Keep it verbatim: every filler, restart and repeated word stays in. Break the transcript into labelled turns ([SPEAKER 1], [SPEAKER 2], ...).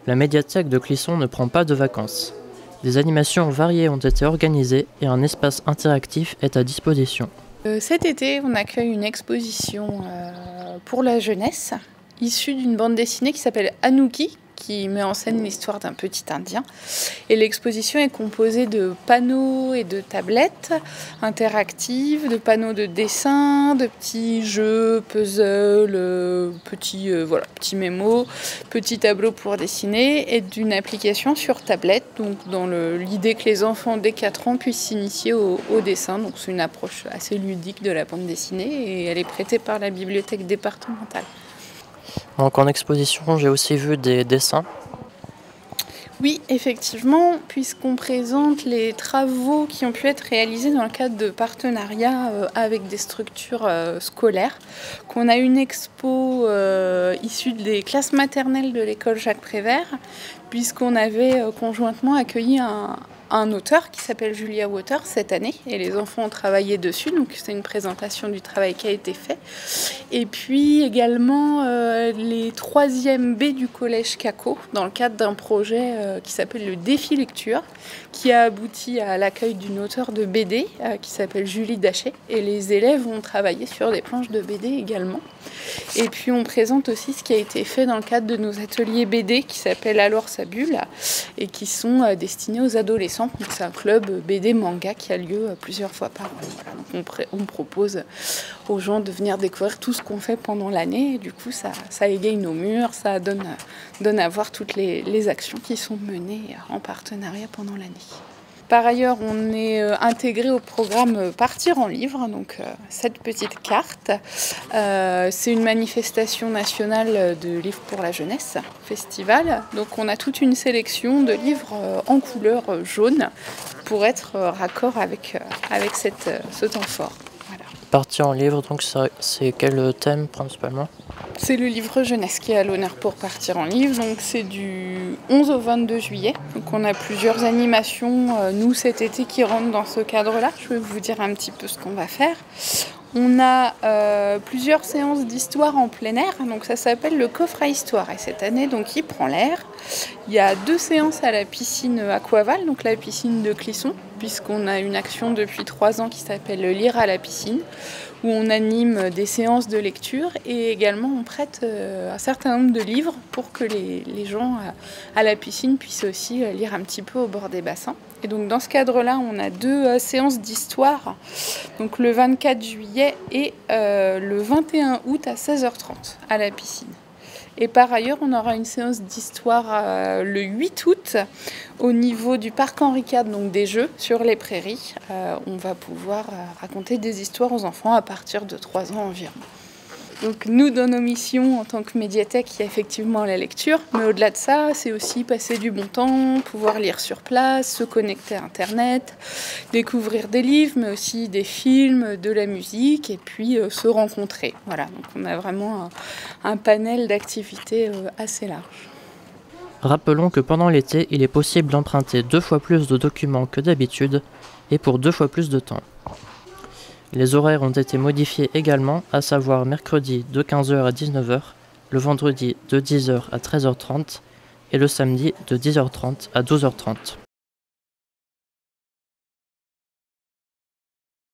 [SPEAKER 1] La médiathèque de Clisson ne prend pas de vacances. Des animations variées ont été organisées et un espace interactif est à disposition.
[SPEAKER 2] Euh, cet été, on accueille une exposition euh, pour la jeunesse, issue d'une bande dessinée qui s'appelle Anouki, qui met en scène l'histoire d'un petit Indien. Et l'exposition est composée de panneaux et de tablettes interactives, de panneaux de dessin, de petits jeux, puzzles, euh, petits, euh, voilà, petits mémos, petits tableaux pour dessiner et d'une application sur tablette, donc dans l'idée que les enfants dès quatre ans puissent s'initier au, au dessin. Donc c'est une approche assez ludique de la bande dessinée et elle est prêtée par la bibliothèque départementale.
[SPEAKER 1] Donc en exposition, j'ai aussi vu des dessins.
[SPEAKER 2] Oui, effectivement, puisqu'on présente les travaux qui ont pu être réalisés dans le cadre de partenariats euh, avec des structures euh, scolaires, qu'on a une expo euh, issue des classes maternelles de l'école Jacques Prévert, puisqu'on avait euh, conjointement accueilli un, un auteur qui s'appelle Julia Waters cette année, et les enfants ont travaillé dessus, donc c'est une présentation du travail qui a été fait. Et puis également euh, les troisième B du collège Caco, dans le cadre d'un projet euh, qui s'appelle le Défi Lecture, qui a abouti à l'accueil d'une auteure de B D euh, qui s'appelle Julie Daché, et les élèves ont travaillé sur des planches de B D également. Et puis on présente aussi ce qui a été fait dans le cadre de nos ateliers B D qui s'appellent Alors sa bulle et qui sont euh, destinés aux adolescents. C'est un club B D manga qui a lieu euh, plusieurs fois par an. Voilà. Donc on, on propose aux gens de venir découvrir tout ce qu'on fait pendant l'année. Et du coup, ça, ça égaye nos murs, ça donne, donne à voir toutes les, les actions qui sont menées en partenariat pendant l'année. Par ailleurs, on est intégré au programme Partir en livre, donc euh, cette petite carte. Euh, c'est une manifestation nationale de livres pour la jeunesse, festival. Donc on a toute une sélection de livres en couleur jaune pour être raccord avec, avec cette, ce temps fort. Voilà.
[SPEAKER 1] Partir en livre, donc c'est quel thème principalement ?
[SPEAKER 2] C'est le livre jeunesse qui est à l'honneur pour Partir en livre, donc c'est du onze au vingt-deux juillet. Donc on a plusieurs animations, euh, nous cet été, qui rentrent dans ce cadre-là. Je vais vous dire un petit peu ce qu'on va faire. On a euh, plusieurs séances d'histoire en plein air, donc ça s'appelle le coffret histoire. Et cette année, donc, il prend l'air. Il y a deux séances à la piscine Aquaval, donc la piscine de Clisson, puisqu'on a une action depuis trois ans qui s'appelle Lire à la piscine, où on anime des séances de lecture et également on prête euh, un certain nombre de livres pour que les, les gens à, à la piscine puissent aussi euh, lire un petit peu au bord des bassins. Et donc dans ce cadre-là, on a deux euh, séances d'histoire, donc le vingt-quatre juillet et euh, le vingt et un août à seize heures trente à la piscine. Et par ailleurs, on aura une séance d'histoire euh, le huit août au niveau du parc Henri quatre, donc des jeux sur les prairies. Euh, on va pouvoir euh, raconter des histoires aux enfants à partir de trois ans environ. Donc nous, dans nos missions en tant que médiathèque, il y a effectivement la lecture, mais au-delà de ça, c'est aussi passer du bon temps, pouvoir lire sur place, se connecter à Internet, découvrir des livres, mais aussi des films, de la musique, et puis euh, se rencontrer. Voilà, donc on a vraiment un, un panel d'activités euh, assez large.
[SPEAKER 1] Rappelons que pendant l'été, il est possible d'emprunter deux fois plus de documents que d'habitude, et pour deux fois plus de temps. Les horaires ont été modifiés également, à savoir mercredi de quinze heures à dix-neuf heures, le vendredi de dix heures à treize heures trente et le samedi de dix heures trente à douze heures trente.